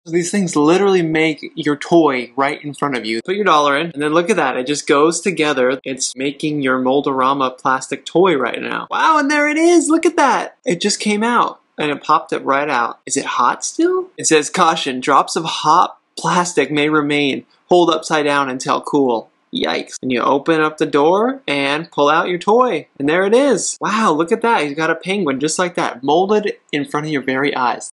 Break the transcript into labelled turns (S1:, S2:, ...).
S1: So these things literally make your toy right in front of you. Put your dollar in, and then look at that. It just goes together. It's making your Mold-A-Rama plastic toy right now. Wow, and there it is. Look at that. It just came out, and it popped it right out. Is it hot still? It says, caution, drops of hot plastic may remain. Hold upside down until cool. Yikes. And you open up the door and pull out your toy. And there it is. Wow, look at that. He's got a penguin just like that, molded in front of your very eyes.